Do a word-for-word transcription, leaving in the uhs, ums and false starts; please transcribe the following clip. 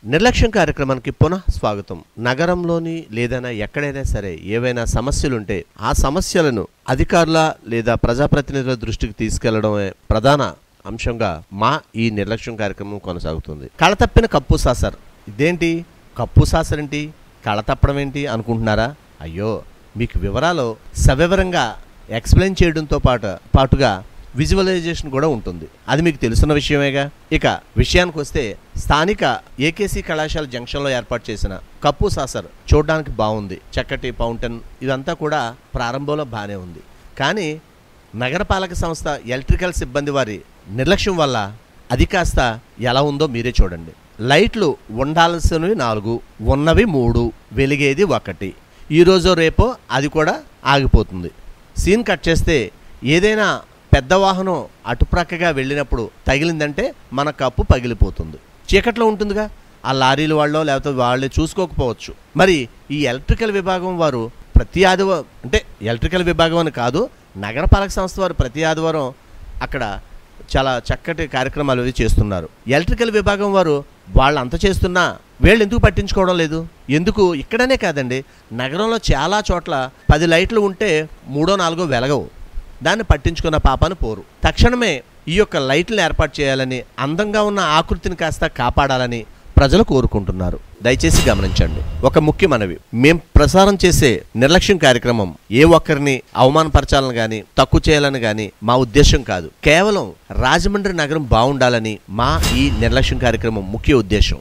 నిర్లక్ష్యం కార్యక్రమానికి పునః స్వాగతం. నగరంలోని లేదైనా ఎక్కడైనా సరే ఏవైనా సమస్యలుంటే ఆ సమస్యలను అధికారుల లేదా ప్రజాప్రతినిధుల దృష్టికి తీసుకెళ్లడమే ప్రధాన అంశంగా మా ఈ నిర్లక్ష్యం కార్యక్రమం కొనసాగుతుంది. కళతప్పిన కప్పు సాసర్. ఇదేంటి కప్పు సాసర్ ఏంటి, కళ తప్పడం ఏంటి అనుకుంటున్నారా? అయ్యో, మీకు వివరాలు సవివరంగా ఎక్స్ప్లెయిన్ చేయడంతో పాటు పాటుగా విజువలైజేషన్ కూడా ఉంటుంది. అది మీకు తెలుసున్న విషయమేగా. ఇక విషయానికి వస్తే స్థానిక ఏకేసీ కళాశాల జంక్షన్లో ఏర్పాటు చేసిన కప్పు సాసర్ చూడడానికి బాగుంది, చక్కటి ఫౌంటైన్, ఇదంతా కూడా ప్రారంభంలో బాగానే ఉంది. కానీ నగరపాలక సంస్థ ఎలక్ట్రికల్ సిబ్బంది వారి నిర్లక్ష్యం వల్ల అది కాస్త ఎలా ఉందో మీరే చూడండి. లైట్లు ఉండాల్సినవి నాలుగు, ఉన్నవి మూడు, వెలిగేది ఒకటి. ఈరోజో రేపో అది కూడా ఆగిపోతుంది. సీన్ కట్ చేస్తే ఏదైనా పెద్ద వాహనం అటుప్రక్కగా వెళ్ళినప్పుడు తగిలిందంటే మన కప్పు పగిలిపోతుంది. చీకట్లో ఉంటుందిగా, ఆ లారీలు వాళ్ళో లేకపోతే వాళ్ళే చూసుకోకపోవచ్చు. మరి ఈ ఎలక్ట్రికల్ విభాగం వారు ప్రతి ఆదివారం, అంటే ఎలక్ట్రికల్ విభాగం అని కాదు, నగరపాలక సంస్థ వారు ప్రతి ఆదివారం అక్కడ చాలా చక్కటి కార్యక్రమాలు అవి చేస్తున్నారు. ఎలక్ట్రికల్ విభాగం వారు వాళ్ళు అంత చేస్తున్నా వీళ్ళు ఎందుకు పట్టించుకోవడం లేదు? ఎందుకు? ఇక్కడనే కాదండి, నగరంలో చాలా చోట్ల పది లైట్లు ఉంటే మూడో నాలుగో వెలగవు. దాన్ని పట్టించుకున్న పాపాను పోరు. తక్షణమే ఈ యొక్క లైట్లను ఏర్పాటు చేయాలని, అందంగా ఉన్న ఆకృతిని కాస్త కాపాడాలని ప్రజలు కోరుకుంటున్నారు. దయచేసి గమనించండి. ఒక ముఖ్య మనవి, మేం ప్రసారం చేసే నిర్లక్ష్యం కార్యక్రమం ఏ ఒక్కరిని అవమానపరచాలని కానీ తక్కువ చేయాలని కానీ మా ఉద్దేశం కాదు. కేవలం రాజమండ్రి నగరం బాగుండాలని మా ఈ నిర్లక్ష్యం కార్యక్రమం ముఖ్య ఉద్దేశం.